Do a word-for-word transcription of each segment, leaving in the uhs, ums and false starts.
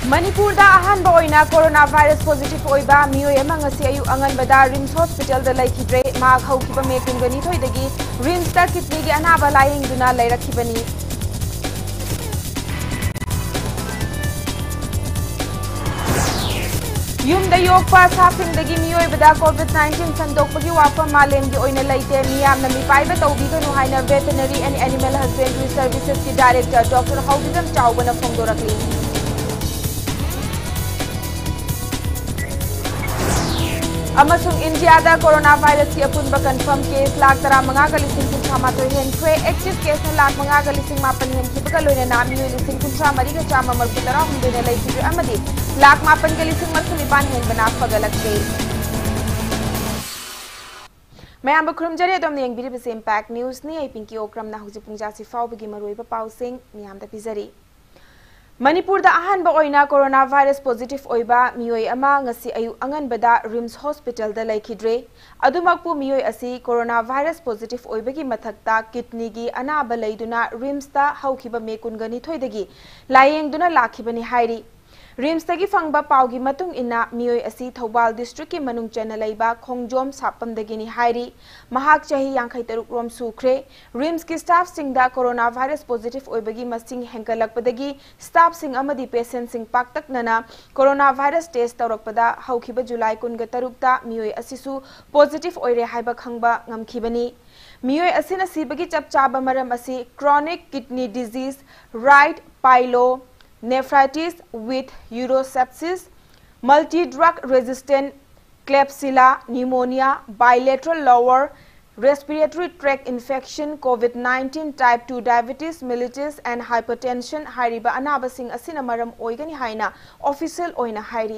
मणिपुर दा अहान बोइना कोरोना वायरस पॉजिटिव ओइबा मियोय अमा ngasi ayu anganbada RIMS hospital दा लैखिद्रे मा खौखिबा मे कुंगनी थोइदगी रिम्स दा किडनी गी अनाबा लायिंगदुना लैरखिबनी युमदा योगपा साफिंगदगी मियोयबदा कोविड नाइनटीन संदोकपगी वाफम मालेमगी ओइना लैते मियामना मिपाइबा तौबिगनु हाइना veterinary and animal husbandry services की डायरेक्टर डॉक्टर हौबिदम चाउबना फोंदोरकली अमसुंग इंडिया दा कोरोना वायरस की अपुनबा कंफर्म केस लाख तरा मंगा का लिसिंग कुंठा मातो हेनख्रे एक्टिव केस न लाख मंगा का लिसिंग मापन हेनखिबगा लोइना नाम मियो लिसिंग कुंठा मरी का चामा मरकु तरा हुंदेना लैखिद्रे अमदी लाख मापन के लिसिंग मरकु निपान हेनबना फगलक्के मैम बखरुमजरे दम येंगबिरि बसे इम्पैक्ट न्यूज नि आई पिंकी ओक्रम ना हुजि पुंजा सि फावबगी मरोइबा पाउसिंग मियाम दा पिजरी मणिपुर दा अहानबा ओइना कोरोना वायरस पॉजिटिव ओइबा मियोय अमा ngasi ayu anganbada RIMS hospital दा लैखिद्रे अदुमकपु मियोय असि कोरोना वायरस पॉजिटिव ओइबगी मथक्ता किडनी गी अनाबा लैदुना रिम्स दा हौखिबा मेकुनगनी थोइदगी लायेंगदुना लाखिबनी हाइरी रिम्स तगी फंगबा पाउगी मतुंग इना मियोय असि थौबाल डिस्ट्रिक्ट की मनुंग चना लैबा खोंगजोम सापमदगिनी हाइरी महाक चही यांखै तरुक रोम सुख्रे रिम्स की स्टाफ सिंगदा कोरोना वायरस पॉजिटिव ओइबगी मसिंग हेंकलकपदगी स्टाफ सिंग अमदी पेशेंट सिंग पाक्तकनना कोरोना वायरस टेस्ट तौरकपदा हौखिबा जुलाई कुनगा तरुकता मियोय असिसु पॉजिटिव ओइरे हाइबा खंगबा ngамखिबनी मियोय असिना सिबगी चपचाबा मरम असि chronic kidney disease right pyelo nephritis with urosepsis, multi-drug resistant Klebsiella pneumonia, bilateral lower respiratory tract infection, COVID nineteen, type two diabetes mellitus and hypertension hairiba anaba sing asina maram oigani haina official oina hairi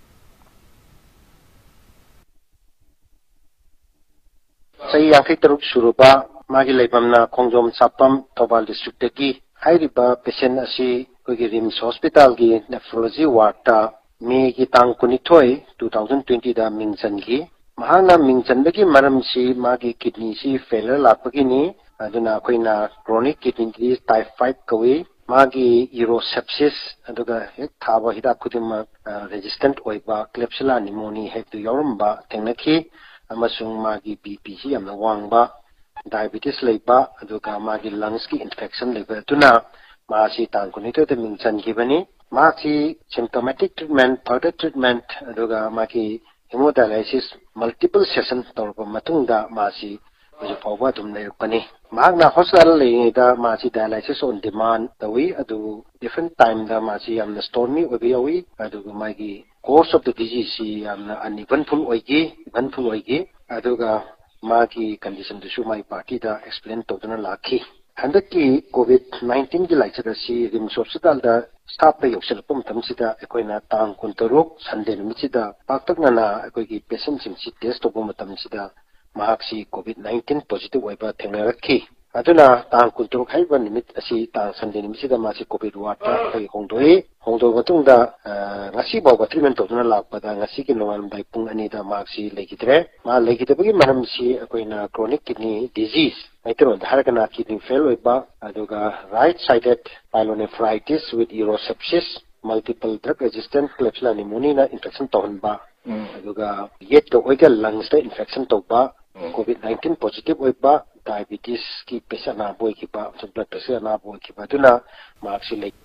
sahi yakhi taruk suruba magi leibamna khongjom sapam thobal district ki hairiba patient asi कोई RIMS hospital की nephrology ward ता मे की तांग कुनिथोय twenty twenty दा मिंगचन की महाना मिंगचन बगी मरम सी मागी किडनी सी फेलर लापगिनी अदुना कोइना chronic kidney disease type five कवे मागी यूरोसेप्सिस अदुगा एक थाबा हिदा खुदिमा रेजिस्टेंट ओइबा क्लेप्सिला निमोनी हेतु यौरमबा तेंगनखी अमसुंग मागी बीपी सी यamna वांगबा डायबिटीज लेबा अदुगा मागी लंग्स की इन्फेक्शन लेबा तुना मासी तांकुनितो ते मिंगचन गिबनी मासी सिम्प्टोमेटिक ट्रीटमेंट फर्दर ट्रीटमेंट अदुगा माकी हेमोडायलिसिस मल्टीपल सेशन तौरबा मतुंगदा मासी हुजु फावबा दुम लेरपनी मागना हॉस्पिटल लेदा मासी डायलिसिस ऑन डिमांड तवी अदु डिफरेंट टाइम दा मासी यामना स्टोर्मी ओबियावी अदुगा मागी कोर्स ऑफ द डिजीज सी यामना अनइवन फुल ओइगी इवन फुल ओइगी अदुगा मागी कंडीशन दुसु माई पार्टी दा एक्सप्लेन तोदना लाखी हंदक की कोविड nineteen की लाइचर सी रिम्स हॉस्पिटल दा स्टाफ पे योक्सलपम तमसिदा एकोइना तांग कुंतरुक संडे नुमिसिदा पाक्तकना एकोइगी पेशेंट सिंग सी टेस्ट तोबो मतमसिदा महाक्सी कोविड nineteen पॉजिटिव ओइबा थेंगनरखी अदुना तांग कुंतरुक हाइबा निमित असि तांग संडे नुमिसिदा मासी कोविड वार्ड ता होंदोए होंदो मतुंगदा ngasi बाव ट्रीटमेंट तोदना लापदा ngasi की नोवाल बाई पुंग अनिदा माक्सी लेगिद्रे मा लेगिदबगी मरम सी एकोइना क्रोनिक किडनी डिजीज Later धारकना किडनी फेल होइबा अदुगा right sided pyelonephritis with urosepsis multiple drug resistant klebsiella pneumonia infection तोहनबा अदुगा येट तो ओइगा लंग्स दा इन्फेक्शन तोबा कोविड nineteen पॉजिटिव होइबा डायबिटीज की पेशेंट ना बोइकिबा ब्लड प्रेशर ना बोइकिबा दुना मार्क्सी ले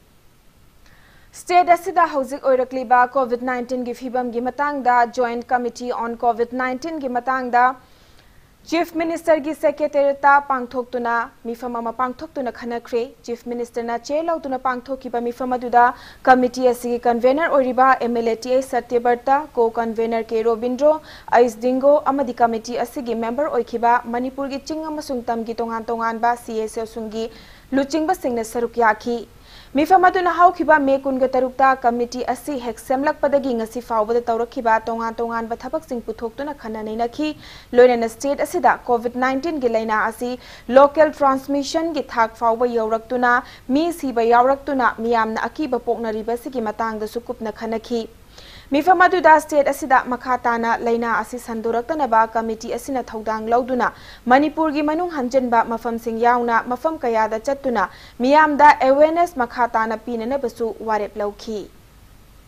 स्टेट असिदा हौजिक ओइरक्लिबा कोविड nineteen की फिबम की मतंगदा joint committee on COVID nineteen की मतंगदा चीफ मिनिस्टर की सेक्रेटरीता पांगथोक्तुना मिफम अमा पांगथोक्तुना खनख्रे चीफ मिनिस्टर ना चे लौतुना पांगथोकिबा मिफम अदुदा कमिटी असि कन्वेनर ओरिबा एमएलएटीए सत्यवर्ता को कन्वेनर के रोबिंद्रो आइसडिंगो अमदि कमिटी असि की मेंबर ओइखिबा मणिपुर की चिंग अमसुंग तम की तोंगान तोंगानबा सीएसओ सुंगी लुचिंगबा सिंगना सरुक याखी मिफम अदुना हाउखिबा मे कुनगा तरुक्ता कमिटी असि हेक सेमलकपदगी ngasi फावबदा तौरखिबा तोंगान तोंगान बा थबक सिंग पुथोक्तुना खननैनखी लोइना स्टेट असिदा कोविड nineteen की लाइना असि लोकल ट्रांसमिशन की थाक फावबा यौरक्तुना मी सिबा यावरक्तुना मियामना अकीबा पोकनरिबा सिगी मतांगदा सुकुपना खनखी मिफम अदुदा स्टेट असिदा मखाताना लाइना असि संदोरक्तनबा कमिटी असिना थौदांग लौदुना मणिपुर की मनुंग हंजनबा मफम सिंग यावना मफम कयादा चत्तुना मियामदा अवेयरनेस मखाताना पीननबसु वारेप लौखी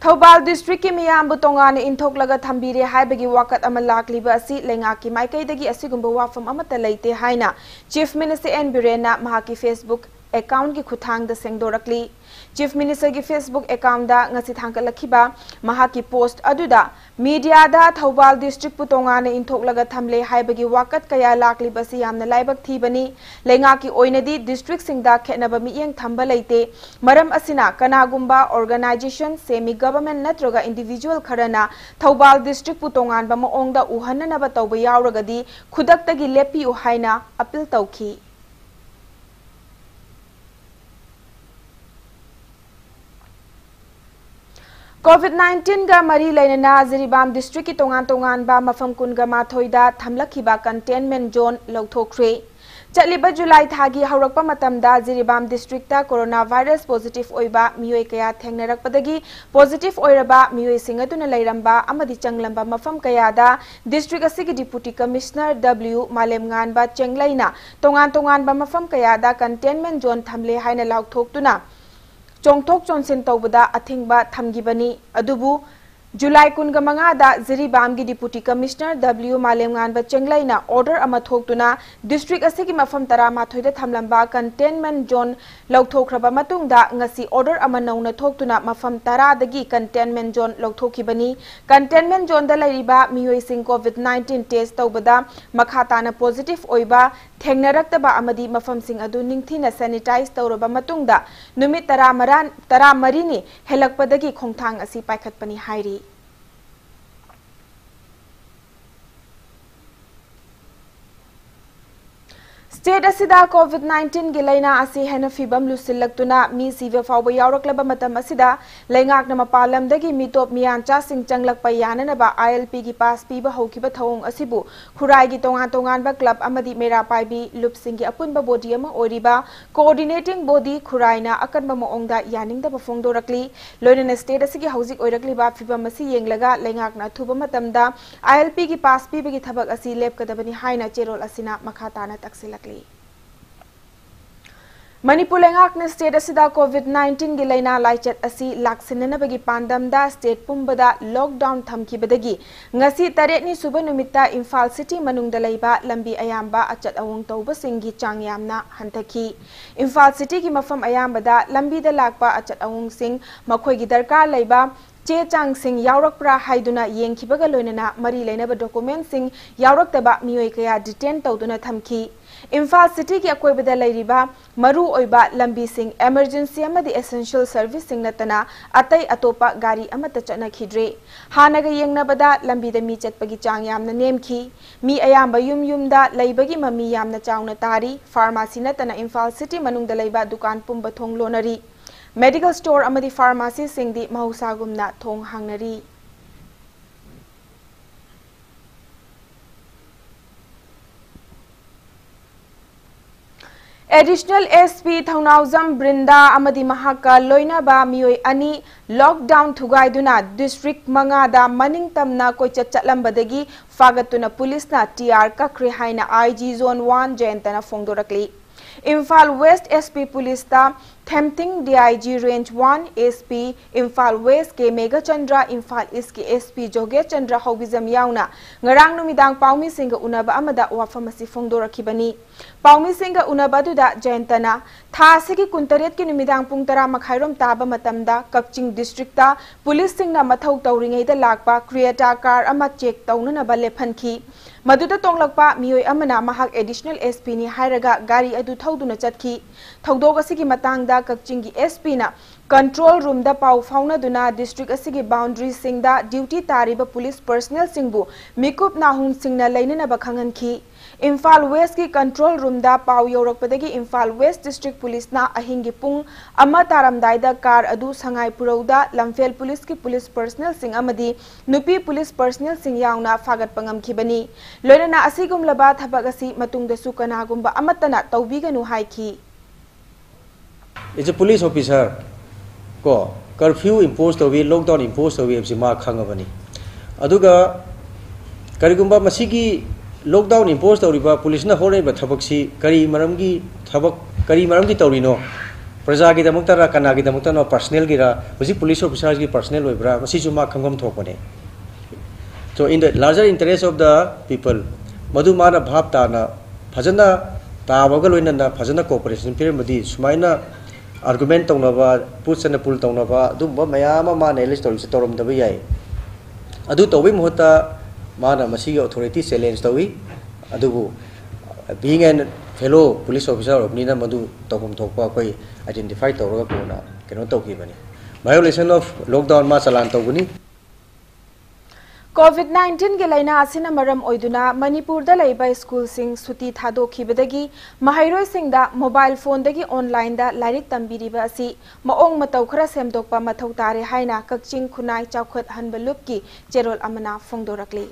थौबाल डिस्ट्रिक्ट की मियाम तोंगाने इंथोकलगा थंबीरे हाइबगी वाकत अमा लाकलिबा असि लेंगाकी माइकैदगी असिगुंबा वाफम अमता लेते हाइना चीफ मिनिस्टर एन बिरेना महाकी फेसबुक अकाउंट की खुथांग द सेंगदोरकली चीफ मिनिस्टर की फेसबुक अकाउंट दा ngasi thangkalakiba mahaki post aduda media da thobal district putongane inthoklaga thamle haibagi wakat kaya lakli basi yamna laibak thibani lenga ki oinadi district singda khenaba miyeng thamba leite maram asina kanagumba organization semi government natroga individual kharana thobal district putongan ba maongda uhanna ba tawba yawragadi khudaktagi lepi u haina appeal tawki COVID nineteen गा मरी लेना Jiribam district की तोंगान तोंगान बा मफम कुनगा माथोइदा थमलखिबा कंटेनमेंट जोन लौथोख्रे चलिबा जुलाई थागी हौरकपा मतमदा Jiribam district corona virus positive ओइबा मियोय कया थेंगनरकपदगी पॉजिटिव ओइरबा मियोय सिंगदुना लेरंबा अमदि चंगलंबा मफम कयादा डिस्ट्रिक्ट असिगी डिप्यूटी कमिश्नर डब्ल्यू मालेमगानबा चेंगलाइना तोंगान तोंगान बा मफम कयादा कंटेनमेंट जोन थमले हाइना लाउथोक्तुना चोंगथोक चोंसिन तौबदा अथिंगबा थमगिबनी अदुबु जुलाई कुनगा मंगादा जिरीबाम की डिप्यूटी कमिश्नर डब्ल्यू मालेमगान चेंगलाइना ऑर्डर अमा थोक्तुना डिस्ट्रिक्ट असिगी मफम तरा माथोइदा थमलंबा कंटेनमेंट जोन लौथोख्रबा मतुंगदा ngasi ऑर्डर अमा नौना थोक्तुना मफम तरा दगी कंटेनमेंट जोन लौथोखिबनी कंटेनमेंट जोन दा लैरिबा मियोइसिंग कोविड नाइनटीन टेस्ट तौबदा मखाताना पॉजिटिव ओइबा थेंगनरक्तबा अमदी मफम सिंग अदु निंगथिना सैनिटाइज तौरबा मतुंगदा नुमित तरा मरान तरा मरीनी हेलकपदगी खोंथांग असि पाइखतपनी हाइरी स्टेट असिदा कोविड नाइनटीन की लैना असि हेन फिबम लुसिल्लक्तुना मी सिवे फाउबा यावरक्लबा मतम असिदा लैंगाकना मपालमदगी मिटोप मियांचा सिंग चंगलकपा याननबा आईएलपी की पास पीबा हौकिबा थौंग असिबु खुराई की तोंगान तोंगानबा क्लब अमदी मेरा पाइबी लुप सिंग की अपुनबा बॉडी अमा ओरिबा कोऑर्डिनेटिंग बॉडी खुराइना अकनबा मोंगदा यानिंगदबा फोंगदोरकली लोइनना स्टेट असिगी हौजिक ओइरकलिबा फिबम असि येंगलगा लैंगाकना थुबा मतमदा आईएलपी की पास पीबगी थबक असि लेपकदबनी हाइना चेरोल असिना मखाताना तक्सिलकली मणिपुर लेंगाकना स्टेट असिदा कोविड नाइनटीन की लैना लाइचत असि लाक्सिननबगी पांडमदा स्टेट पुंबदा लॉकडाउन थमखिबदगी ngasi taretni suba numita Imphal city मनुंगदा लैबा लंबी अयाम्बा अचत अवंग तौबसिंगी चांग यामना हंथखी इम्फाल सिटी की मफम अयाम्बदा लंबीदा लाकपा अचत अवंग सिंग मखोइगी दरकार लैबा चे चांग सिंग यावरकप्रा हाइदुना येंखिबगा लोइनना मरी लेनबा डॉक्यूमेंट सिंग यावरक्तबा मियोय कया डिटेन तौदुना थमखी इम्फाल सिटी की अकोइबदा लैरिबा मरु ओइबा लंबी सिंग इमरजेंसी अमदी एसेंशियल सर्विस सिंग नतना अतै अतोपा गाड़ी अमत चनखिद्रे हानगा येंगनबदा लंबीदा मी चटपगी चांग यामना नेमखी मी अयाम्बा युम युमदा लैबगी ममी यामना चावना तारी फार्मेसी नतना इम्फाल सिटी मनुंगदा लैबा दुकान पुंबा थोंग लोनरी मेडिकल स्टोर अमदी फार्मेसी सिंगदी महौसागुमना थोंग हांगनरी एडिशनल एसपी थौनाउजम ब्रिंदा अमदी महाका लोइनाबा मियोय अनि लॉकडाउन थुगाइदुना डिस्ट्रिक्ट मंगादा मनिंग तमना कोइचत चटलंबदगी फागतुना पुलिसना टीआर कखरे हाइना आईजी जोन वन जयंतना फोंगदोरकली इम्फाल वेस्ट एसपी पुलिस ता थेमथिंग DIG range one SP Imphal west के मेगा चंद्रा इम्फाल ईस्ट के SP Joge Chandra हौबिजम याउना ngarang numidang paumi singa unaba amada wafam asi फोंगदोरखिबनी पाउमी सिंगा उनबदुदा जयंतना था सिगी कुंतरेत की numidang pung tara makhairom taba matamda Kakching district ता पुलिस सिंगना मथौ तौरिङैदा लाकपा क्रिएटा कार अमा चेक तौननबा लेफनखी मदुदा तोंगलकपा मियोय अमना महाक एडिशनल एसपी नि हायरगा गाड़ी अदु थौदुना चटखी थौदोग असिगी मतंगदा कक्चिंग की एसपी ना कंट्रोल रूम दा पाउ फाउनदुना डिस्ट्रिक्ट असिगी बाउंड्री सिंगदा ड्यूटी तारिबा पुलिस पर्सनल सिंगबु मिकुप नाहुन सिंगना लैननबा खंगनखी इम्फाल वेस्ट की कंट्रोल रूम दा पाउ यौरकपदगी इम्फाल वेस्ट डिस्ट्रिक्ट पुलिस ना अहिंगी पुंग अमा तारमदाइदा कार अदु संगाई पुरौदा लमफेल पुलिस की पुलिस पर्सनल सिंग अमदी नुपी पुलिस पर्सनल सिंग याउना फागत पंगमखिबनी लोइनना असिगुमलबा थबक असि मतुंगदसु कनागुंबा अमतना तौबिगनु हाइखी इज अ पुलिस ऑफिसर को कर्फ्यू इम्पोज तौबी लॉकडाउन इम्पोज तौबी एबसि मा खंगबनी अदुगा करिगुंबा मसिगी लॉकडाउन इम्पोज तौरिबा पुलिस ना होरेबा थबक सी करी मरम की थबक करी मरम की तौरिनो प्रजा की दमकतरा कना की दमकतनो पर्सनल गिरा हुजी पुलिस ऑफिसर्स की पर्सनल होइब्रा मसी जुमा खंगम थोपने so in the larger interest of the people madu mana bhab ta na phajana ta bagal loina na phajana cooperation pir madi sumaina argument tongna ba putsana pul tongna ba du ba mayama ma ne list story torom da ba yai adu tobi mohta mana masi authority challenge tawi adu being an fellow police officer of nina madu togum thokpa koi identify tawra ko na keno tawki bani violation of lockdown ma chalan tawguni COVID nineteen के लाइना आसिना मरम ओइदुना मणिपुर दा Laiba school सिंग सुती थादो खिबदगी महाइरोय सिंगदा मोबाइल फोन दगी ऑनलाइन दा लाइरिक तंबीरिबा असि मओंग मतौ खरा सेमदोकपा मथौ तारे हाइना कक्चिंग खुनाई चाउखत हनबलुप की चेरोल अमना फोंगदोरकली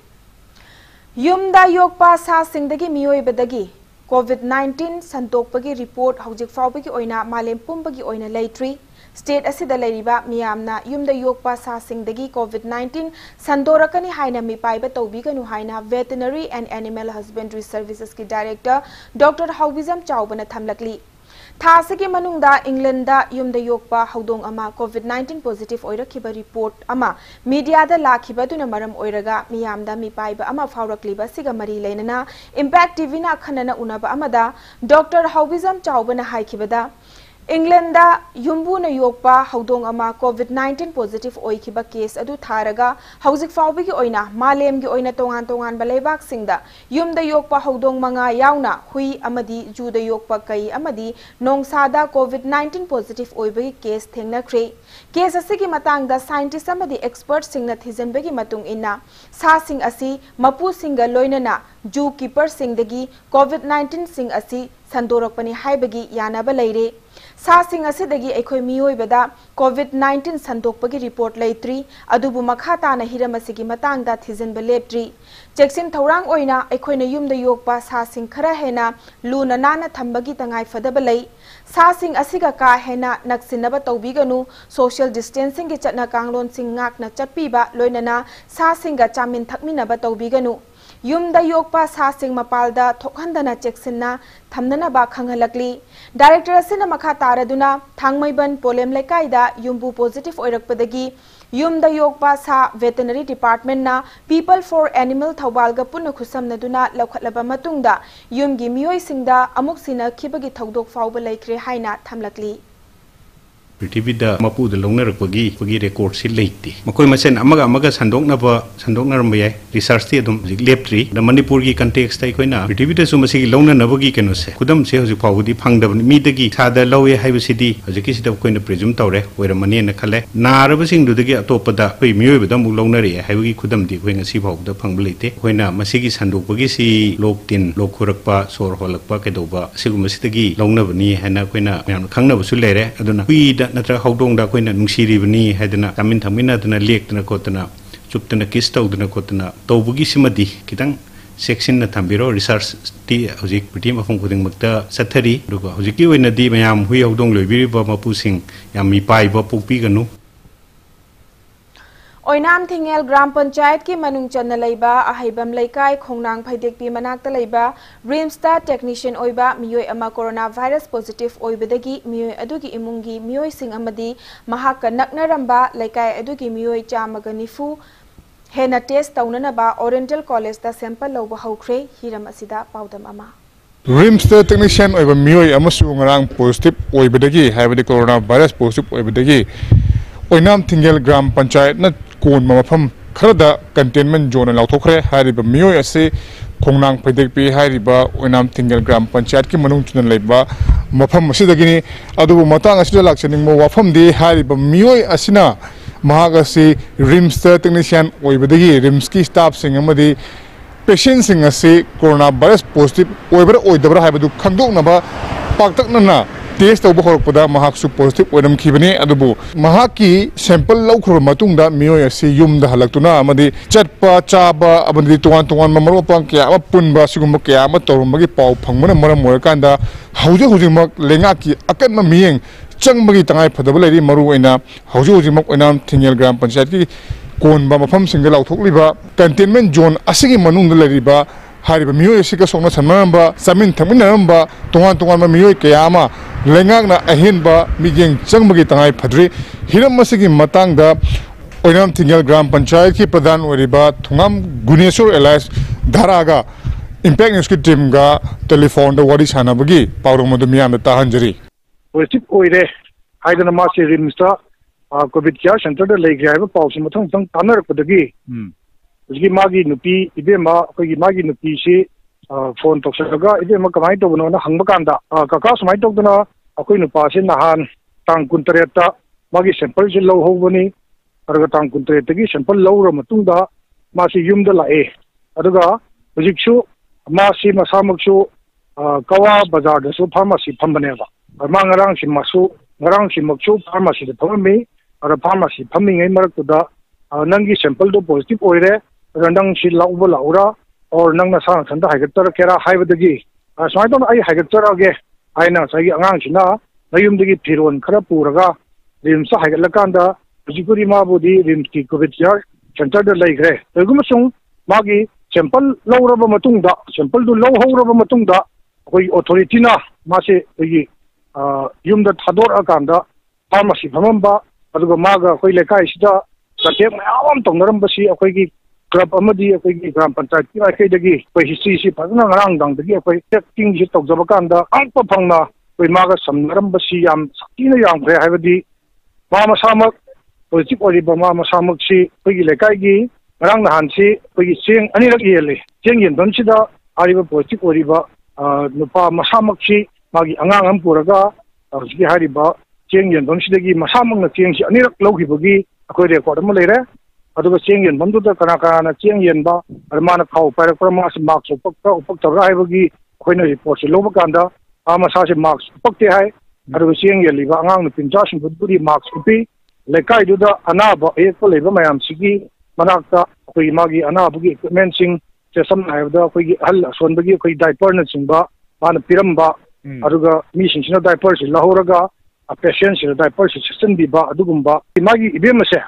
युमदा योकपा सा सिंगदगी मियोइबदगी COVID nineteen संतोकपगी रिपोर्ट हौजिक फाउबगी ओइना मालेम पुंबगी ओइना लेट्री स्टेट असिदा लेरिबा मियामना युमदा योकपा सा सिंगदगी COVID nineteen संदोरकनी हाइना मिपाइबा तौबीगनु हाइना veterinary and animal husbandry services की डायरेक्टर डॉक्टर हाउबिजम चाउबना थमलकली थासगी मनुंगदा इंग्लैंड युमदा योकपा हौदोंग अमा COVID nineteen पॉजिटिव ओइरखिबा रिपोर्ट अमा मीडिया दा लाखिबदुना मरम ओइरगा मियामदा मिपाइबा अमा फाउरकलिबा सिगा मरी लेनना इंपैक्ट टीवी ना खनना उनाबा अमादा डॉक्टर हाउबिजम चाउबना हाइखिबदा इंग्लैंड युम्बून योकपा हौदोंग अमा COVID nineteen पॉजिटिव ओइखिबा केस अदु थारगा हौजिक फाउबगी ओइना मालेमगी ओइना तोंगान तोंगान बलेबाक सिंगदा युमदा योकपा हौदोंग मंगा याउना हुई अमदी जुदा योकपा कई अमदी नोंगसादा COVID nineteen पॉजिटिव ओइबगी केस थेंगनख्रे केस असिगी मतांगदा साइंटिस्ट अमदी एक्सपर्ट सिंगना थिजनबगी मतुंग इन्ना सा सिंग असि मपु सिंगा लोइनना जू कीपर सिंगदगी COVID nineteen सिंग असि संदोरकपनी हाइबगी यानाबा लेरे सा सिंग असिदगी एखोय मियोइबदा COVID nineteen संदोकपगी रिपोर्ट लेत्री अदुबु मखा ताना हिरमसिगी मतांगदा थिजनब लेप्ट्री चेक्सिन थौरांग ओइना एखोयना युमदा योकपा सा सिंग खरा हेना लूना नाना थंबगी तंगाई फदब लई सा सिंग असिगा का हेना नक्सिनब तौबीगनु सोशल डिस्टेंसिंग के चटना कांगलोन सिंग ngakna चटपीबा लोइनना सा सिंगा चामिन थकमिनब तौबीगनु युमदा योकपा सा सिंग मपालदा थोखंदना चेक्सिनना थमननबा खंगहलकली डायरेक्टर असिना मखा तारदुना थांगमैबन पोलेम लेकाइदा युम्बु पॉजिटिव ओइरकपदगी युमदा योकपा सा वेटनरी डिपार्टमेंट ना पीपल फॉर एनिमल थौबालगा पुन खुसमनदुना लौखटलबा मतुंगदा युमगी मियोय सिंगदा अमुक सिना खिबगी थौदोक फाउबा लेख्रे हाइना थमलकली पृथ्वीदा मपुद लौनरकपगी पगी रेकॉर्ड से लेते मकोय मसेन अमगा अमगा संदोकनबा संदोकनरम याय रिसर्च ती अदुम लेप्ट्री द मणिपुर की कंटेक्स्ट ताई कोइना पृथ्वीदा सुमसी लौननबगी केनो से खुदम से हजि फाउदी फांगदब मीदगी सादा लौये हाइबसिदी हजि सिदा कोइना प्रिज्यूम तौरे ओइरमने न खले नारबसिंग दुदगी अतोपदा पै मियोयबदा मु लौनरे हाइबगी खुदम दी कोइना सि फाउदा फांगब लेते कोइना मसिगी संदोकपगी सि लोक तिन लोक खुरकपा सोर होलकपा केदोबा सिगुमसिदगी लौनबनी हैना कोइना याम खंगनबसु लेरे अदुना हुइदा नत्र हौदोंदा कोइना नुंसिरिबनी हैदना तामिन थामिनादना लेक्तना कोतना चुपतना किस तौदना कोतना तौबगी सिमदी कितंग सेक्शन न थंबिरो रिसर्च ती हजिक पिटी मफम खुदिंग मक्ता सथरी दुगा हजिकी ओइनदी मयाम हुइ हौदोंग लोइबिरिबा मपुसिंग याम मिपाइबा पोकपीगनु ओइनाम थिंगेल ग्राम पंचायत की मनुंग चन्ना लैबा अहैबम लैकाय खोंनांग फैदेकपी मनाक्ता लैबा रिम्सता टेक्नीशियन ओइबा मियोय अमा कोरोना वायरस पॉजिटिव ओइबदगी मियोय अदुगी इमुंगी मियोय सिंग अमदी महाक नकनरंबा लैकाय अदुगी मियोय चामगा निफु हेना टेस्ट तौननबा ओरिएंटल कॉलेज दा सैंपल लौबा हौख्रे हिरम असिदा पाउदम अमा रिम्सता टेक्नीशियन ओइबा मियोय अमसु ngarang पॉजिटिव ओइबदगी हाइबदि कोरोना वायरस पॉजिटिव ओइबदगी ओइनाम थिंगेल ग्राम पंचायत न कोन मफम खरदा कंटेनमेंट जोन लाउथोखरे हारिबा मियोय असे खोंनांग फैदेकपी हारिबा ओइनाम थिंगेल ग्राम पंचायत की मनुंग चुनन लेबा मफम असिदगिनी अदुबु मतांग असिदा लाक्सनिंगमो वाफम दे हारिबा मियोय असिना महाग असे रिम्स टेक्नीशियन ओइबदगी रिम्स की स्टाफ सिंग अमदी पेशेंट सिंग असे कोरोना वायरस पॉजिटिव ओइबरा ओइदबरा हाइबदु खंदोकनबा पाक्तकनना टेस्ट तब होरपदा महाकसु पॉजिटिव ओइरमखिबने अदुबु महाकी सैंपल लौखर मतुंगदा मियोय असे युमदा हलक्तुना अमदी चटपा चाबा अबंदी तोवान तोवान ममरोपंग क्या अमा पुनबा सिगुम क्या अमा तौरमगी पाउ फंगमना मरम ओरकांदा हौजे हौजिमक लेंगा की अकन मियेंग चंगबगी तंगाय फदब लेरि मरु ओइना हौजे हौजिमक ओइना थिंगेल ग्राम पंचायत की कोनबा मफम सिंग लाउथोकलिबा कंटेनमेंट जोन असिगी मनुंगदा लेरिबा हारिबा मियोय असिका सोना सनमरंबा समिन थमिनरंबा तोवान तोवान मियोय क्या अमा लेंगांगना अहिनबा मिगेंग चंगबगी तंगाई फद्री हिरम मसिगी मतंगदा ओइनाम थिंगल ग्राम पंचायत की प्रधान ओरिबा थुंगाम गुनेश्वर एलायंस धारागा इम्पैक्ट न्यूज की टीम का टेलीफोन द वारी सानाबगी पाउरम मदु मियाम ताहंजरी पॉजिटिव ओइरे हाइदना मासे रिमस्टा कोविड केयर सेंटर द लेग्रे हाइबा पाउस मथंग थंग तानरपदगी उसकी मागी नुपी इबेमा अखोगी मागी नुपी से फोन तौसलगा इबेमा कमाई तौबनो ना हंगबा कांदा काका समाई तौदना अखोई नुपा से नहान तांग कुंतरेता मागी सैंपल से लौ होबनी अरगा तांग कुंतरेतगी सैंपल लौर मतुंगदा मासी युमदा लाए अदुगा हुजिकसु मासी मसामकसु कवा बाजार दसु फार्मेसी फंबनेबा मा ngarang si masu ngarang si maksu pharmacy da phami ara pharmacy phami ngai marakda nangi sample do positive oire randang si lauba laura or nang na sa thanda haigatar kera haibadagi asmai don ai haigatar age aina sai angang sina nayum dagi phiron khara puraga rim sa haigalakanda jikuri ma bodi rim ki covid yar center da laigre egumsung magi sample lauraba matungda sample du law horaba matungda koi authority na mase igi yumda thador akanda pharmacy phamamba aduga maga koi lekai sida satek mayam tongnaram basi akoi gi club amadi akoi gi gram panchayat ki ai dagi koi history si phagna ngarang dang dagi akoi checking ji tokjaba kanda angpa phangna koi maga samnaram basi yam sakina yam kre haibadi ma masamak politic ori ba ma masamak si koi gi lekai gi ngarang nahan si koi gi cheng ani rak yele cheng yen don sida ariba politic ori ba nupa masamak si magi angang am puraga arji hariba cheng yen don sidagi masamang na cheng si anirak logi bagi akoi record ma leire aduga cheng yen bandu da kana kana cheng yen ba armana khau par promas marks upak ka upak tabra hai bagi akoi na report si loba kanda ama sa se marks upak te hai aduga cheng yen liba angang na pinja sin buduri marks upi lekai du da anaba ek ko leba mayam sigi manakta akoi magi anaba gi equipment sing se sam hai da akoi gi hal son bagi akoi diaper na singba mana piramba aduga mi sinsina diaper si lahoraga a patient si diaper si system bi ba adugumba imagi ibema se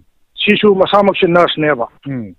sisu masamak si nurse neba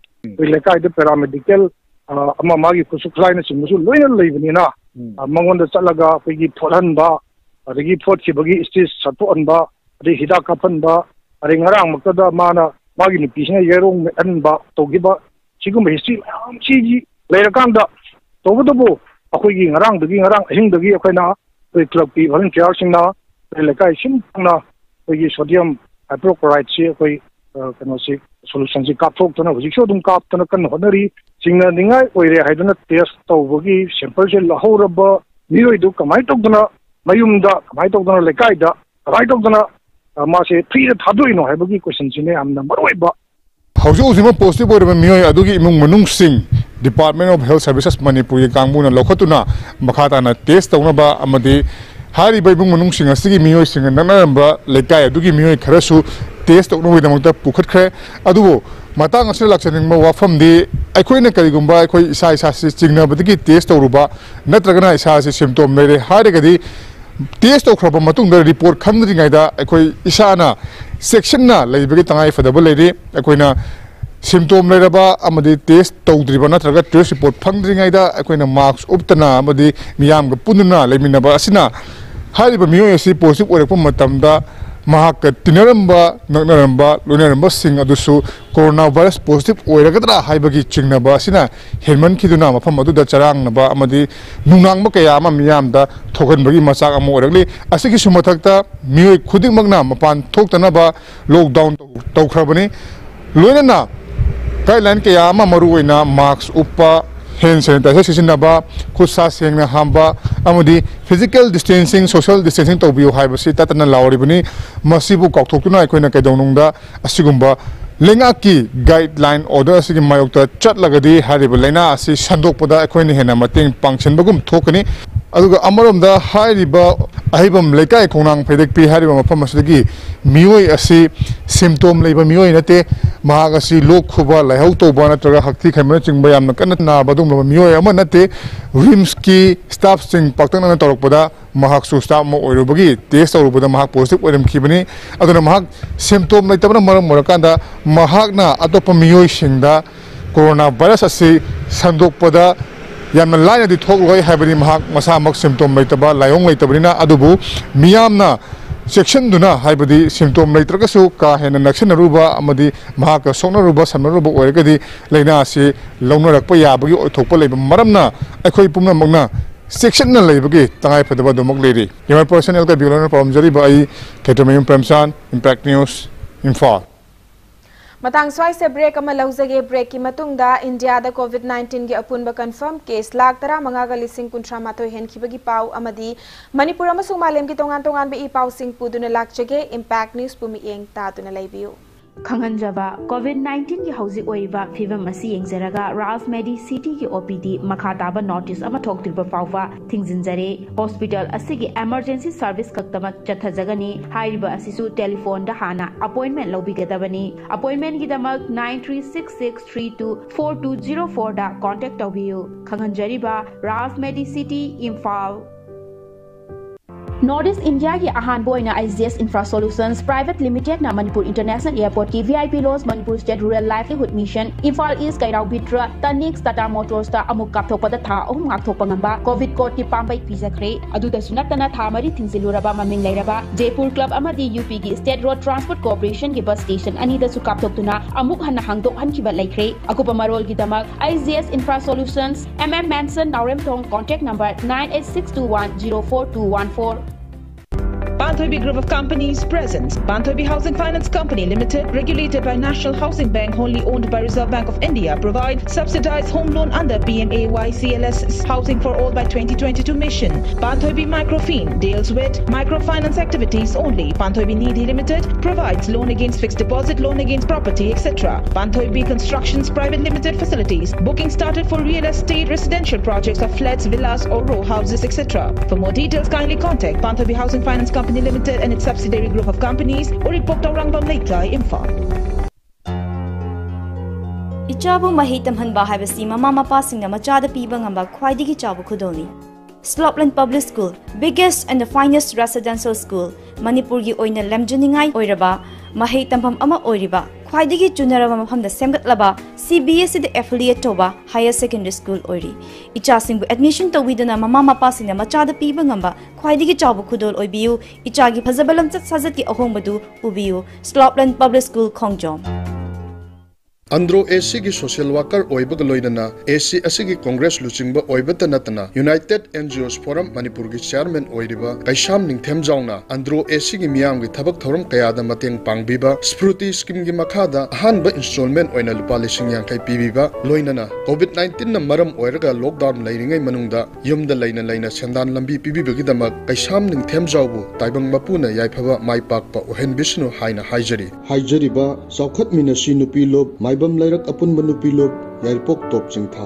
ile kai de paramedical ama magi kusu klaina si musu loina leibani na mangonda chalaga pegi tholan ba adagi thot ki bagi stis sato anba ri hida kapan ba ari ngarang makada mana magi ni pisina yerong me anba togiba sigum history chi ji leirakanda tobudobo अखोई ngarang dagi ngarang ahing dagi अखोइना कोई club की volunteer सिंगना लेकाई सिंगना कोई sodium hydrochloride से कोई कनो से solution से कापथोक तना हुजिसो दुम काप तना कन होनरी सिंगना निंगाई ओइरे हाइदना टेस्ट तौबगी सैंपल से लहौरब निरोइ दु कमाई तौदना मयुमदा कमाई तौदना लेकाई दा कमाई तौदना मासे फ्री दा थादोइनो हाइबगी क्वेश्चन सिने आमना मरोइबा हौजो उजिमा पॉजिटिव ओइरबा मियोय अदुगी इमुंग मनुंग सिंग department of health services Manipur की कांगबुना लौखतुना मखाताना टेस्ट तौनबा अमदि हारिबा इमुंग मनुंग सिंग असigi मियोय सिंग ननरबा लेकाय अदुगी मियोय खरसु टेस्ट तौनबैदमक्ता पुखतखरे अदुबो matang asal laksaning ma wafam di aikoi na karigumba aikoi isa isa si चिंगनाबदगी टेस्ट तौरुबा नत्रगना isa si symptom लेरे हारिगदी टेस्ट तौखरबा मतुंग दा रिपोर्ट खमदरिङाइदा aikoi isaना सेक्शन ना लेबगी तंगाई फदबल लेरे अकोइना सिम्टोम लेरबा अमदि टेस्ट तौद्रिबा नत्रगा टेस्ट रिपोर्ट फंद्रिङाइदा अकोइना मार्क्स उपतना अमदि मियामगा पुनुना लेमिनबा असिना हारिबा मियोय असि पॉजिटिव ओरकपा मतमदा महाक तिनरंबा नगनरंबा लोनरंबा सिंग अदुसु कोरोना वायरस पॉजिटिव ओरगदरा हाइबगी चिंगनबा असिना हेलमन खिदुना मफम अदुदा चरांगनबा अमदि नुंगांगबा कया अमा मियामदा थोगनबगी मचाक अमा ओरगली असिगी सुमथक्ता मियोय खुदिंगमगना मपान थोक्तनबा लॉकडाउन तौखरबनी लोनना गाइडलाइन कया अमा मरुओइना मास्क उपा हैंड सैनिटाइजर सिसिनबा खुसा सेंगना हांबा अमदि फिजिकल डिस्टेंसिंग सोशल डिस्टेंसिंग तौबियो हाइबसी ततना लावरिबनी मसिबु कौथोक्तुना अखोइना कैदौनुंगदा असिगुंबा लेंगा की गाइडलाइन ऑर्डर असिगी मायोक्ता चटलगदी हारिब लेना असि संदोकपदा अखोइना हेना मतेंग पांगछनबगुम थोकनी अदुगा अमरोमदा हारिबा अहिबम लेकाय खोनांग फेदेकपी हारिबा मफम असदगी मियोय असि सिम्टोम लेबा मियोय नते महाग असि लोक खुबा लाइहौ तौबा नत्रगा हक्ति खैमना चिंगबा यामना कन्न नाबा दुंगबा मियोय अमा नते रिम्स की स्टाफ सिंग पाक्तंगना तौरकपदा महाग सु स्टाफ म ओइरुबगी टेस्ट तौरुबदा महाग पॉजिटिव ओइरम खिबनी अदुना महाग सिम्टोम लेतबना मरम मोरकांदा महागना अतोप मियोय सिंगदा कोरोना वायरस असि संदोकपदा याम लाइनदी थोकलोय हाइबनी महाक मसामक सिम्टोम लेतबा लायोंग लेतबनिना अदुबु मियामना सेक्शन दुना हाइबदी सिम्टोम लेत्रगसु का हेन नक्सनरुबा अमदी महाक सोनरुबा समरुबा ओरगदी लेना से लौनरकप याबगी ओथोकप लेब मरमना अखोय पुमनमगना सेक्शन न लेबगी तंगाय फदबा दुमक लेरी यमर पर्सनल का बिलोन परमजरी by Ketmayum Premsan impact news Imphal मतंग स्वाई से ब्रेक अमा लौजगे ब्रेक की मतुंगदा इंडिया दा कोविड नाइनटीन की अपुनबा कंफर्म केस लाख तरा मंगागा लिसिंग कुंट्रा माथोय हेनखिबगी पाउ अमदी मणिपुर अमसुंग मालेम की तोंगान तोंगान बे ई पाउ सिंग पुदुना लाखजगे इंपैक्ट न्यूज़ पुमी येंग तातुना लेबियो खंगनजबा कोविड नाइनटीन की हौजी ओइबा फिवम असी येंगजरगा राल्फ मेडी सिटी की ओपीडी मखाताबा नोटिस अमा थोक्तिबा फाउवा थिंगजिनजरे हॉस्पिटल असिगी इमरजेंसी सर्विस कक्तमक चथजगनी हाइरिबा असिसु टेलीफोन दा हाना अपॉइंटमेंट लौबिगदबनी अपॉइंटमेंट की दमक nine three six six three two four two zero four दा कांटेक्ट तौबियो खंगनजरीबा Ralph medicity Imphal north east India की अहान बोइना IGS infra solutions private limited ना मणिपुर इंटरनेशनल एयरपोर्ट की VIP lodge Manipur state rural livelihood mission Imphal east कैराउ बिट्रा तनिक्स टाटा मोटर्स ता अमुक कापथोपदा था अहुम गाक्थोपा ngamba कोविड कोड की पांबै पिजखरे अदुदसु नतना था मरी थिंजिलुरबा ममिंग लेरबा जयपुर क्लब अमदी यूपी की स्टेट रोड ट्रांसपोर्ट कॉर्पोरेशन की बस स्टेशन अनी दसु कापथोपतुना अमुक हन्ना हांगदोक हनखिबा लेखरे अकुपा मरोल की दमक IGS infra solutions MM mansion Naoremthong contact number nine eight six two one zero four two one four Banthobi Group of Companies presents Banthobi Housing Finance Company Limited, regulated by National Housing Bank, wholly owned by Reserve Bank of India, provide subsidized home loan under P M A Y C L S Housing for All by twenty twenty-two mission. Banthobi Microfin deals with microfinance activities only. Banthobi Nidhi Limited provides loan against fixed deposit, loan against property, et cetera. Banthobi Constructions Private Limited facilities. Booking started for real estate residential projects of flats, villas or row houses, et cetera. For more details, kindly contact Banthobi Housing Finance Company Limited and its subsidiary group of companies or report Rangbam Leitlai Imphal. Ichabu mahi tamhanba haibasi mama mapa singna machada piba ngamba khwaidigi chabu khudolni. Slopland Public School, biggest and the finest residential school, Manipur gi oina lemjuningai oiraba mahi tamham ama oiriba khwaidigi chunaraba mafamda semgatlaba C B S E the affiliate toba higher secondary school oiri. Icha singbu admission tawidana mama mapa singna machada piba ngamba khwaidigi chabu khudol oibiu ichagi phazabalam chat sajati ahongbadu ubiu Slopland Public School Khongjom. Andro A C की social worker ओइबग लोइनना A C असिगी congress लुचिंगबा ओइबत नतना united NGOs forum Manipur की chairman ओइरिबा कैशाम निंगथेम जाउना अंद्रो A C की मियाम की थबक थौरम कयादा मतेंग पांगबिबा स्प्रूटी स्कीम की मखादा अहानबा इंस्टॉलमेंट ओइना लुपा लिसिंग यांखै पिबिबा लोइनना कोविड नाइनटीन न मरम ओइरगा लॉकडाउन लैरिङै मनुंगदा युमदा लैना लैना सेंदान लंबी पिबिबगिदमक कैशाम निंगथेम जाउबु ताइबंग मपुना याइफबा माइपाकपा ओहेन बिष्णु हाइना हाइजरी हाइजरीबा चौखत मिनसी नुपी लोब बम लैरक अपुन बनुपी लोग यारपोक टॉप चिंथा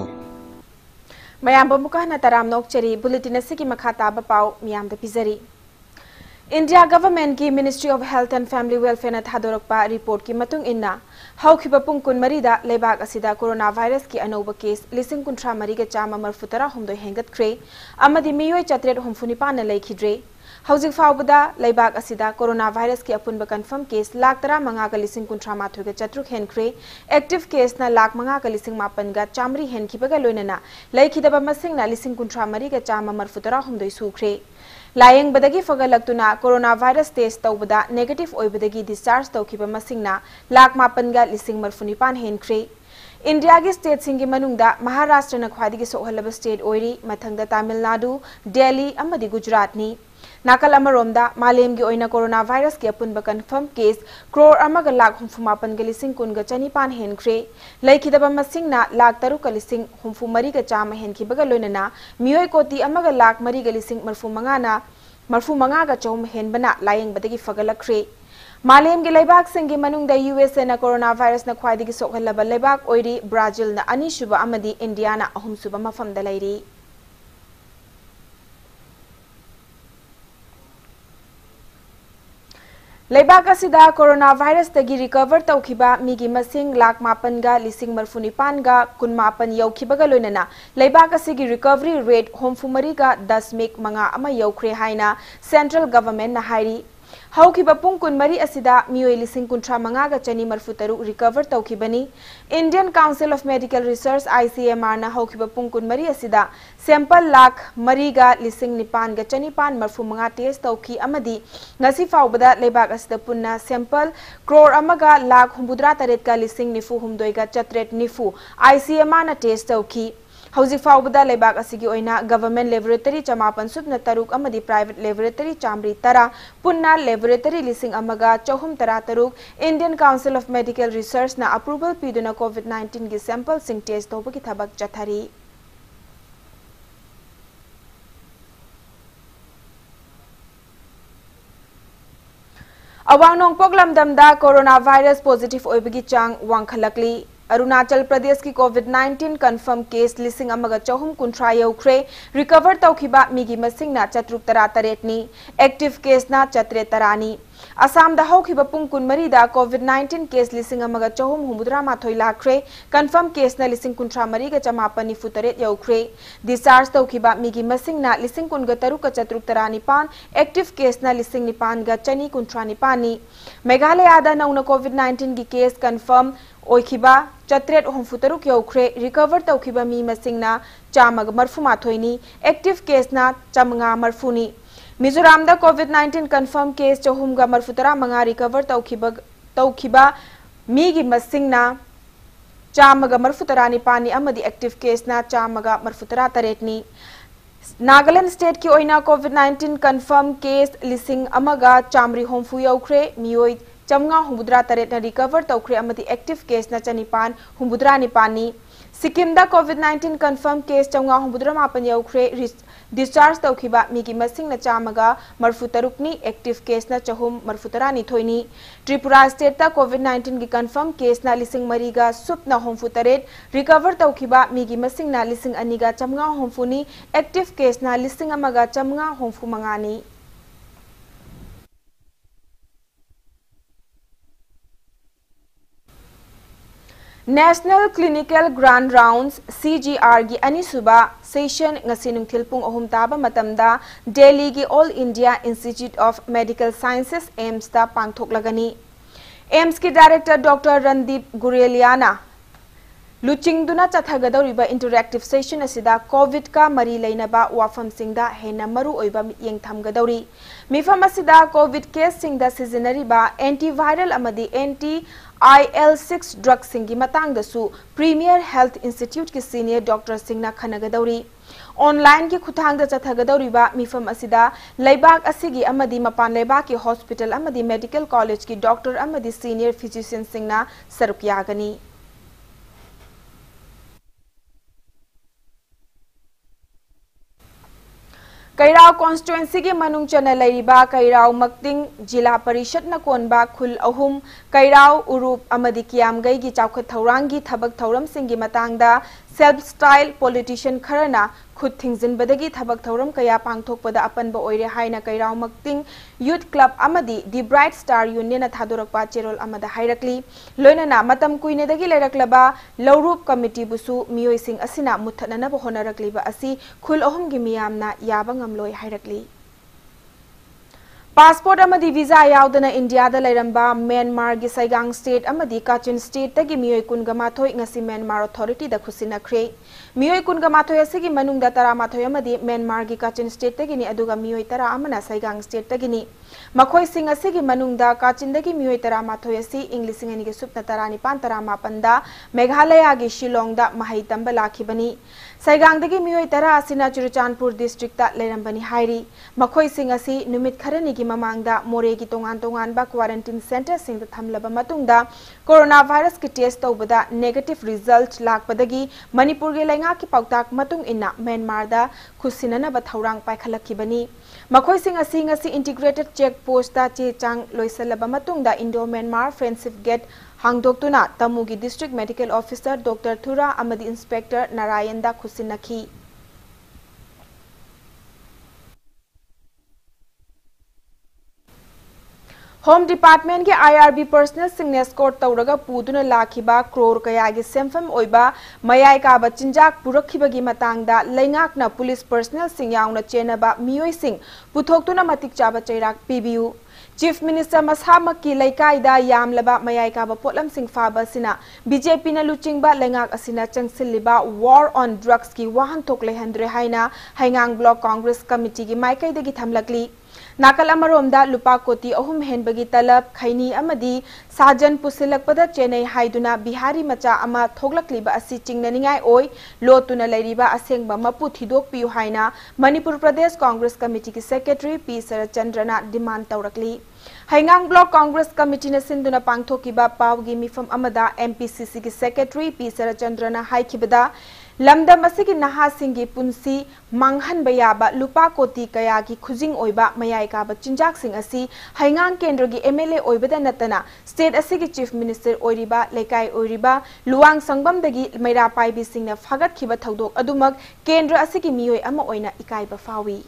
मयाम बमुका न तराम नोकचरी बुलेटिन असिगी मखाता बपाउ मियाम द पिजरी इंडिया गवर्नमेंट की ministry of health and family welfare न थादोरकपा रिपोर्ट की मतुंग इन्ना हौखिबा पुंग कुनमरीदा लेबाग असिदा कोरोना वायरस की अनौब केस लिसिंग कुंट्रा मरीगा चामा मरफुतरा हुमदो हेंगतख्रे अमदि मियोय चत्रेट हुमफुनिपान न लैखिद्रे हौजिक फाउबदा लेबाग असिदा कोरोना वायरस की अपुनबा कन्फर्म केस लाख तरा मंगा लिसिंग कुंट्रा माथुगा चत्रुक हेनख्रे एक्टिव केस न लाख मंगा लिसिंग मापनगा चामरी हेनखिबगा लोइनना लैखिदबा मसिंगना लिसिंग कुंट्रा मरीगा चामा मरफुतरा हुमदोय सुख्रे लायंग बदगी फगलक्तुना कोरोना वायरस टेस्ट तौबदा नेगेटिव ओइबदगी डिस्चार्ज तौखिबा मसिंगना लाख मापनगा लिसिंग मरफुनिपान हेनख्रे इंडिया की स्टेट सिंगी मनुंगदा महाराष्ट्र न ख्वादिगी सोहलबा स्टेट ओइरी मथंगदा तमिलनाडु दिल्ली अमदी गुजरात नि नाकल अमरोमदा मालेम की ओइना कोरोना वायरस की अपुनबा कन्फर्म केस क्रोर अमग लाख हुमफुमापन के लिसिंग कुनगा चनीपान हेनख्रे लैखिदबा मसिंगना लाख तरुक लिसिंग हुमफु मरीगा चामा हेनखिबगा लोइनना मियोय कोटी अमग लाख मरीगा लिसिंग मरफु मंगाना मरफु मंगागा चौम हेनबना लायंगबदगी फगलख्रे मालेम के लेबाक सिंगी मनुंगदा यूएसए न कोरोना वायरस न ख्वादिगी सोहलबा लेबाक ओइरी ब्राजील न अनीसुबा अमदी इंडिया न अहुमसुबा मफमदा लैरी लेबाक असिदा कोरोना वायरस तगी रिकवर तौखिबा मिगी मसिंग लाख मापनगा लिसिंग मरफुनिपानगा कुनमापन यौखिबगा लोइनना लेबाक असिगी रिकवरी रेट होमफुमरीगा दशमिक मंगा अमा यौख्रे हाइना सेंट्रल गवर्नमेंट न हाइरी हौखिबा पुंग कुनमरी असिदा मियोय लिसिंग कुंट्रा मंगागा चनी मरफु तरुक रिकवर तौखिबनी Indian council of medical research I C M R ना हौखिबा पुंग कुनमरी असिदा सैंपल लाख मरीगा लिसिंग निपान गा चनीपान मरफु मंगा टेस्ट तौखि अमदी ngasi फाउबदा लेबाक असिदा पुन्ना सैंपल क्रोर अमगा लाख हुंबुद्रा तरेट का लिसिंग निफु हुमदोय गा चत्रेट निफु आई सी एम आर ना टेस्ट तौखि हौजी फाउबदा लेबाक असिगी ओइना गवर्नमेंट लेबोरेटरी चमापन सुबना तरुक अमदी प्राइवेट लेबोरेटरी चामरी तरा पुन्ना लेबोरेटरी लिसिंग अमगा चौहुम तरा तरुक Indian council of medical research ना अप्रूवल पीदुना कोविड नाइनटीन की सैंपल सिंग टेस्ट तौबगी थबक चथरी अवांग नोंगपोक लमदमदा कोरोना वायरस पॉजिटिव ओइबगी चांग वांगखलकली अरुणाचल प्रदेश की कोविड नाइनटीन कन्फर्म केस लिसिंग अमगा चौहुम कुंट्रा यौख्रे रिकवर तौखिबा मिगी मसिंगना चतुरुक तरा तरेटनी एक्टिव केसना चत्रे तरानी असम दा हौखिबा पुंग कुनमरीदा कोविड नाइनटीन केस लिसिंग अमगा चौहुम हुमुद्रा माथोय लाख्रे कन्फर्म केसना लिसिंग कुंट्रा मरीगा चमापन निफु तरेट यौख्रे डिस्चार्ज तौखिबा मिगी मसिंगना लिसिंग कुनगा तरुक चतुरुक तरा निपान एक्टिव केसना लिसिंग निपान गा चनी कुंट्रा निपानी मेघालयदा नौना कोविड नाइनटीन की केस कन्फर्म ओइखिबा चत्रेट हुमफु तरुक यौख्रे रिकवर तौखिबा मी मसिंगना चामग मरफु माथोयनी एक्टिव केसना चमंगा मरफुनी मिजोराम दा कोविड नाइनटीन कन्फर्म केस चहुमगा मरफु तरा मंगा रिकवर तौखिबा तौखिबा मीगी मसिंगना चामगा मरफु तरा निपानी अमदी एक्टिव केसना चामगा मरफु तरा तरेटनी नागालैंड स्टेट की ओइना कोविड नाइनटीन कन्फर्म केस लिसिंग अमगा चामरी होमफु यौख्रे मियोय चमगा हुमुद्रा तरेटना रिकवर तौख्रे अमदी एक्टिव केसना चनिपान हुमुद्रा निपानी सिक्किम दा कोविड नाइनटीन कन्फर्म केस चमगा हुमुद्रा मापन यौख्रे डिस्चार्ज तौखिबा मिगी मसिंगना चामगा मरफु तरुकनी एक्टिव केसना चहुम मरफु तरा निथोयनी त्रिपुरा स्टेट ता कोविड नाइनटीन की कन्फर्म केसना लिसिंग मरीगा सुपना होमफु तरेट रिकवर तौखिबा मिगी मसिंगना लिसिंग अनिगा चमगा होमफुनी एक्टिव केसना लिसिंग अमगा चमगा होमफु मंगानी national clinical grand rounds C G R की अनिसुबा session ngasi nungthil pung ahum taba matamda Delhi की all India institute of medical sciences AIIMS ता पांगथोकलगनी एम्स की डायरेक्टर डॉक्टर रणदीप गुरेलियाना लुचिंगदुना चथगदौरिबा इंटरैक्टिव सेशन असिदा कोविड का मरी लेनबा वाफम सिंगदा हेना मरु ओइबा मियेंग थमगदौरी मिफम असिदा कोविड केस सिंगदा सिजनरीबा एंटीवायरल अमदी anti I L six drug सिंगी मतंगदसु प्रीमियर हेल्थ इंस्टीट्यूट की सीनियर डॉक्टर सिंगना खनगदौरी ऑनलाइन की खुथांगदा चथगदौरिबा मिफम असिदा लैबाक असिगी अमदी मपान लैबाक की हॉस्पिटल अमदी मेडिकल कॉलेज की डॉक्टर अमदी सीनियर फिजिशियन सिंगना सरुक यागनी कैराव कॉन्स्टिट्युएंसी की मनुंग चना लैरिबा कैराव मक्तिंग जिला परिषद न कोनबा खुल अहुम कैराव उरूप अमदी कियामगई की चौखत थौरांगी थबक थौरम सिंगी मतंगदा सेल्फ स्टाइल पॉलिटिशियन खरना खुद थिंगजिनबदगी थबक थौरम कया पांगथोकपदा अपनबा ओइरे हाइना कैराव मक्तिंग यूथ क्लब अमदी दी ब्राइट स्टार यूनियन थादोरकपा चेरोल अमदा हाइरकली लोइनना मतम कुइनेदगी लेरकलबा लौरूप कमिटी बुसु मियोइसिंग असिना मुथननब होनरकलिबा असि खुल अहुमगी मियामना याबा ngamloi hairакli पासपोर्ट अमदी वीजा यावदना इंडिया दा लैरंबा म्यांमार गी सैगांग स्टेट अमदी काचिन स्टेट तगी मियोय कुनगमाथोय ngasi म्यांमार अथॉरिटी दा खुसिनखरे मियोय कुनगमाथोय असगी मनुंगदा तरामाथोय अमदी म्यांमार गी काचिन स्टेट तगिनी अदुगा मियोय तरा अमना सैगांग स्टेट तगिनी मखोय सिंग असगी मनुंगदा काचिन दगी मियोय तरामाथोय असि इंग्लिश इंगनी गे सुपना तरानी पान तरामापंदा मेघालय गी शिलोंग दा महै तंबा लाखिबनी सैगांग दगी मियोय तरा असिना चुरचानपुर डिस्ट्रिक्ट ता लैरंबनी हाइरी मखोय सिंग असि नुमित खरनी की ममांगदा मोरे की तोंगान तोंगान बा क्वारंटाइन सेंटर सिंग दा थमलबा मतुंगदा कोरोना वायरस की टेस्ट तौबदा नेगेटिव रिजल्ट लाकपदगी मणिपुर गे लैंगा की पाउताक मतुंग इना म्यांमार दा खुसिननबा थौरांग पाइखलखिबनी मखोय सिंग असि ngasi इंटीग्रेटेड चेक पोस्ट दा चे चांग लोइसलबा मतुंगदा इंडो म्यांमार फ्रेंडशिप गेट हांगदोक्तुना तमुगी डिस्ट्रिक्ट मेडिकल ऑफिसर डॉक्टर थुरा अमदी इंस्पेक्टर नारायण दा खुसिनखी होम डिपार्टमेंट के आईआरबी पर्सनल सिग्नेस कोड तौरगा पुदुना लाखिबा क्रोर कयागी सेंफम ओइबा मयाय काबा चिंजाक पुरखिबगी मतंगदा लैंगाकना पुलिस पर्सनल सिंग यावना चेनबा मियोय सिंग पुथोक्तुना मतिक चाबा चैराक पीबीयू Chief Minister Masamaki Laikaida Yamlaba Mayai Potlam Singh Faba Sina B J P na Luchingba Lengak Asina Changsiliba War on Drugs ki Wahan Tokle Hendre Haina Hangang Block Congress Committee ki Maikai de Gitamlakli Nakal Amaromda Lupa Koti Ohum Henbagi Talab Khaini Amadi Sajan Pusilakpada Chennai Haiduna Bihari Macha Ama Thoglakliba Asi Chingnaningai Oi Lotuna Lairiba Asengba Mapu Thidok Piu Haina Manipur Pradesh Congress Committee ki Secretary P Sarachandrana demand Taurakli Hangang Block Congress Committee na Sinduna Pangthokiba Pawgi Mifam Amada M P C C ki Secretary P Sarachandrana Haikibada Lamda Masiki Naha Singi Punsi Manghan Bayaba Lupa Koti Kayaki Khujing Oiba Mayai Kaba Chinjak Sing Asi Hangang Kendrogi M L A Oibada Natana State Asigi Chief Minister Oiriba Lekai Oiriba Luang Sangbam Dagi Maira Paibi Sing na Fagat Kiba Thaudok Adumag Kendra Asigi Miyoi Ama Oina Ikaiba Fawi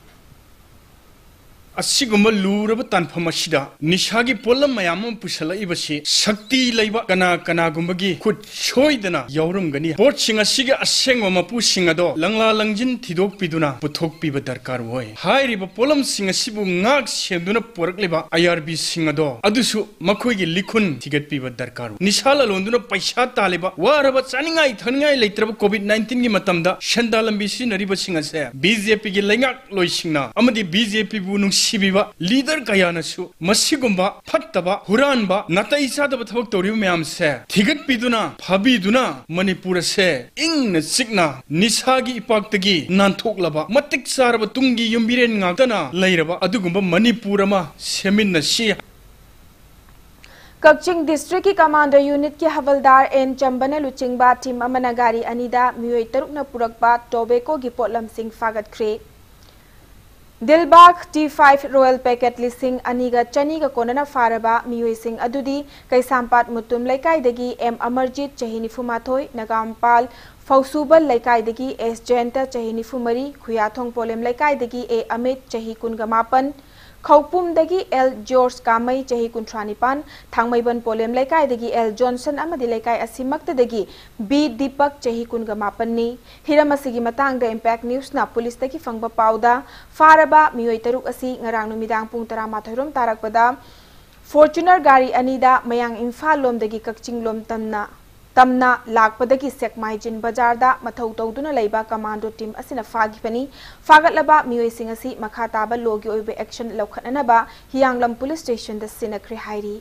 Asiguma luraba tanfam asida nishagi polam mayam pusala ibasi shakti laiba kana kana gumbagi khut choidana yaurum gani bot singa siga asengwa mapu singa do langla langjin thidok piduna puthok piba darkar hoy hai riba polam singa sibu ngak semduna porakleba I R B singa do adusu makhoi gi likhun thiget piba darkar nishala londuna paisa taleba waraba chaningai thangai leitraba covid nineteen gi matamda shandalambi sinariba singa se B J P gi lengak loisingna amadi B J P bu nung Sibiba, leader Kayanasu, Masigumba, Pataba, Huranba, Nata Isada Torium Yam se, Tigat Piduna, Pabiduna, Manipura se, Ing Signa, Nisagi Ipaktagi, Nantoklaba, Matik Saraba Tungi Yumbiren Natana, Lairaba, Adugumba, Manipurama, Semina Shia. Kakching District ki Commander Unit ki Havaldar N Chambane Luchingba Team Amanagari Anida, Muyoi Tarukna Purakba, Tobacco ki Potlam Singh Fagat Kre. Dilbag T five Royal Packet Listing Aniga Chaniga Konana Faraba Miyoi Singh Adudi Kaisampat Mutum Laikai Dagi M Amarjit Chahini Fumathoi Nagampal Fausubal Laikai Dagi S Jenta Chahini Fumari Khuyathong Polem Laikai Dagi A Amit Chahi Kungamapan Khaupum Dagi L George Kamai Chahi Kuntranipan Thangmaiban Polem Laikai Dagi L Johnson Amadi Laikai Asimakta Dagi B Deepak Chahi Kungamapan ni Hiramasigi Matang the Impact News na Police Dagi Fangba Pauda Faraba Miyoi Taruk Asi Ngarang Numidang Pung Taramathorom Tarakpada Fortuner Gari Anida Mayang Imphal Lom Dagi Kakching Lom Tamna Tamna Lakpadagi Sekmai Jin Bajarda Mathau Tawduna Laiba Commando Team Asina Fagipani Fagatlaba Miyoi Singh Asi Makhataba Logi Oibe Action Laukhananaba Hianglam Police Station the Sinakri Hairi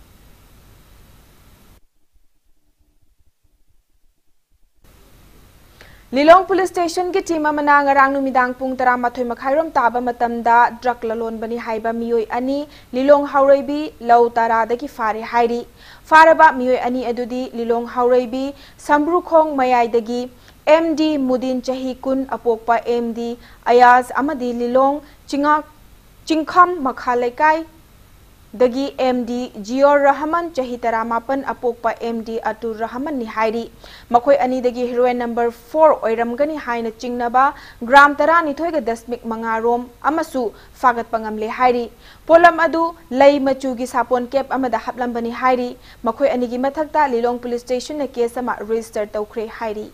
Lilong Police Station ki team amana ngarang numidang pung taramathoi makhairom taba matamda drug lalon bani haiba miyoi ani Lilong Haureibi law tarada ki fare hairi faraba miyoi ani adudi Lilong Haureibi Sambrukhong Mayaidagi M D Mudin Chahi Kun apokpa M D Ayaz amadi Lilong Chingak Chingkham Makhalaikai Dagi M D Jior Rahman Chahitara Mapan Apokpa M D Atur Rahman ni Hairi Makoi ani dagi heroine number four Oiramgani Haina Chingnaba Gram Tara Nithoiga Dasmik Mangarom Amasu Fagat Pangamle Hairi Polam Adu Lay Machugi Sapon Kep Amada Haplambani Hairi Makoi Anigi Mathakta Lilong Police Station na case ama register Taukre Hairi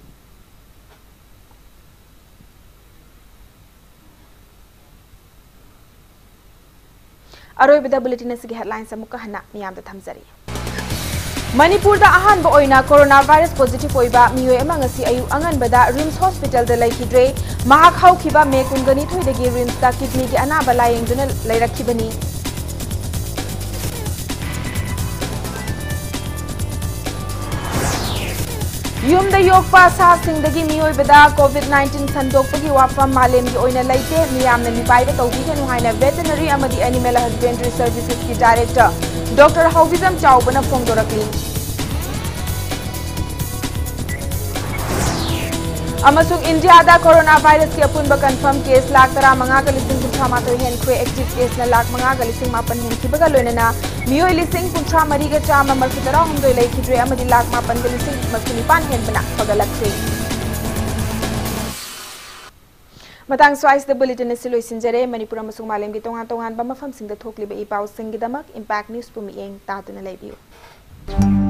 Aroi bida bulletin asigi headlines amuka hana miyam da thamzari Manipur da ahan ba oina coronavirus positive oiba miyoi ama ngasi ayu angan bada Rims Hospital da laikidre mahak haukiba me kungani thoidagi Rims da kidney gi anaba layeng duna lairakhibani Yum da yokpa sa singdagi miyoi bada COVID nineteen sandokpagi wafam malem gi oina laite miyam na nibai ba tawbi kanu haina veterinary amadi animal husbandry services ki director Doctor Haubizam Chaubana Fongdorakli Amasung India da coronavirus ki apun ba confirm case lak tara manga ka lising kuntra ma to hen kwe active case na lak manga ka lising mapan hen ki baga loina miyoi lising kuntra mari ga chama markitara humdoi lai khidre amadi lak mapan ka lising markini pan hen bana pagalakse Matang Swice the bulletin is Siloy Sinjare, Manipur Masung Malem Gitonga Tongan Bama from Sing the Tokli Bay Pau Singidamak, Impact News Pumi Yang Tatuna Labio.